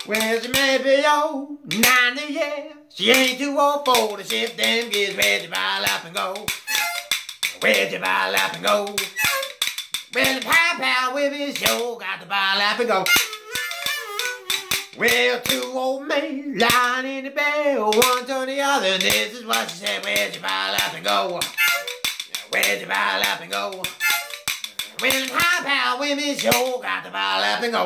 Well, she may be old, 90 years. She ain't too old for to shift them gears. Where'd you bile up and go? Where'd you bile up and go? Well, the pow with his show got to bile up and go. Well, two old men lying in the bed, one to the other, and this is what she said. Where'd you bile up and go? Where'd you bile up and go? Well, the pow with his show got to bile up and go.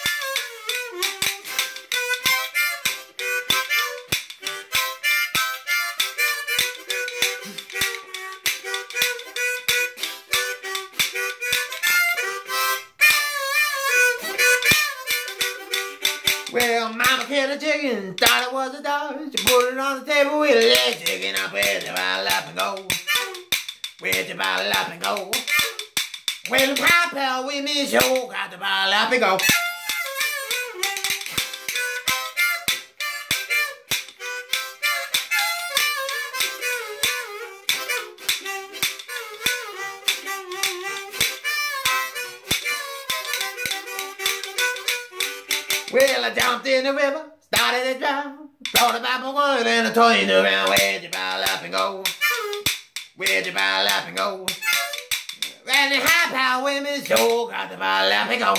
Well, mama killed a chicken, thought it was a dog. She put it on the table with a leg sticking up. Where'd you bile up and go? Where'd you bile up and go? Well, the pow with me show got to bile up and go. Well, I jumped in the river, started to drown. Thought about my word and I turned around. Where'd you bile up and go? Where'd you bile up and go? And the high power women sure got to bile up and go.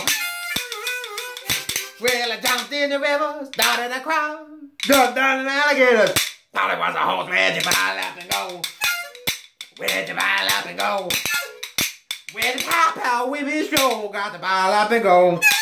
Well, I jumped in the river, started to cry. Jumped down an alligator, thought it was a horse. Where'd you bile up and go? Where'd you bile up and go? Well, the high power women sure got to bile up and go.